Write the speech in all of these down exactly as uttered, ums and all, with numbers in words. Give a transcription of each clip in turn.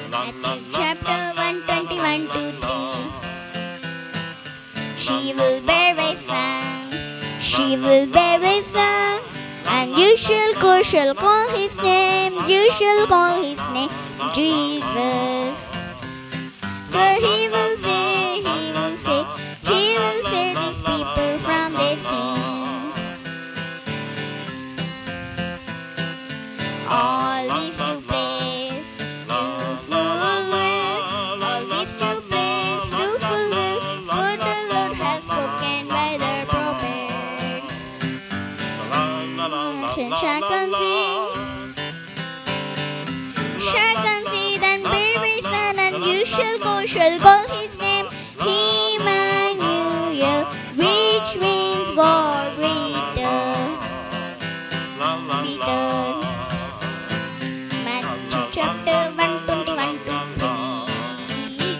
Matthew chapter one twenty-one to three. She will bear a son, she will bear a son, and you shall call, shall call his name, you shall call his name Jesus. For he will say, he will say, he will save his people from their sins. All these to place to fulfill, all these to place to fulfill, for the Lord has spoken by the prophet. Shall conceive, shall conceive and bear a son, and you shall go, shall call his name Emmanuel, which means God with us. With us. Matthew chapter one twenty-one to three.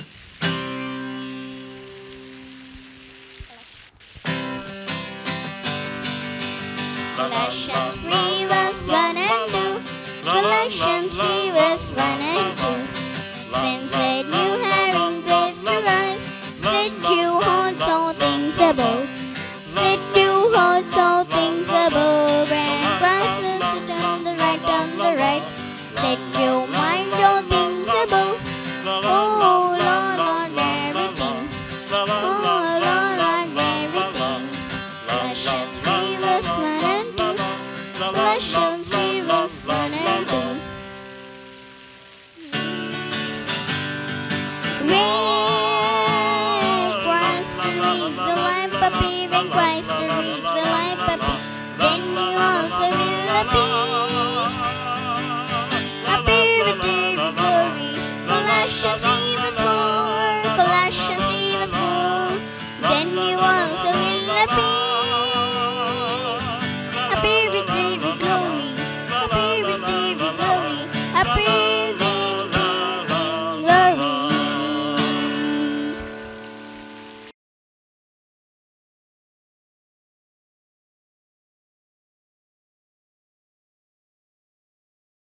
Colossians three verse one and two. Colossians three verse one and two. Since that you having grace to rise, set you hold all things above. Set you hold all things above, and Christ is sit on the right, on the right. Set your mind all things above. Oh Lord, Lord, everything. Oh Lord, Lord, everything. Colossians three verse one and two. Colossians three verse one and two. We